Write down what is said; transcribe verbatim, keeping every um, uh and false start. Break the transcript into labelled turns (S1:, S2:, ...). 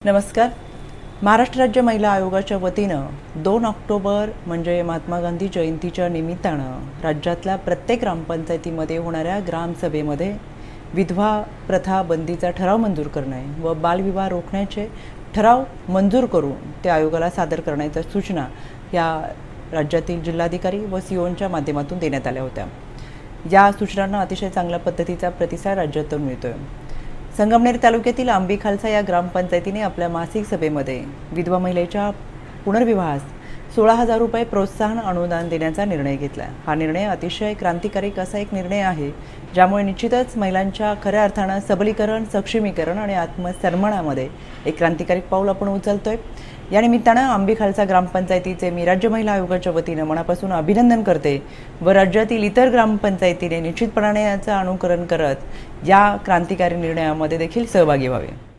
S1: नमस्कार। महाराष्ट्र राज्य महिला आयोगाच्या वतीनं दोन ऑक्टोबर म्हणजे महात्मा गांधी जयंतीच्या निमित्तानं राज्यातल्या प्रत्येक ग्रामपंचायतीमध्ये होणाऱ्या ग्रामसभेमध्ये विधवा प्रथा बंदीचा ठराव मंजूर करणे व बालविवाह रोखण्याचे ठराव मंजूर करून ते आयोगाला सादर करण्याच्या सूचना या राज्यातील जिल्हाधिकारी व सीओंच्या माध्यमातून देण्यात आल्या होत्या। या सूचनांना अतिशय चांगल्या पद्धतीचा प्रतिसाद राज्यातून मिळतोय। संगमनेर तालुक्यातील आंबी खालसा या ग्रामपंचायतीने आपल्या मासिक सभेमध्ये विधवा महिलेच्या पुनर्विवाहास सोळा हजार रुपये प्रोत्साहन अनुदान देण्याचा निर्णय घेतला। हा निर्णय अतिशय क्रांतिकारी असा एक निर्णय आहे, ज्यामुळे निश्चितच महिलांच्या खऱ्या अर्थाने सबलीकरण, सक्षमीकरण आणि आत्मसन्मानामध्ये एक क्रांतिकारी पाऊल आपण उचलतोय। या निमित्ताने आंबी खालसा ग्रामपंचायतीचे मी राज्य महिला आयोगाच्या वतीने मनापासून अभिनंदन करते व राज्यातील इतर ग्रामपंचायतीने निश्चितपणाने याचे अनुकरण करत या क्रांतिकारी निर्णयामध्ये देखील सहभागी व्हावे।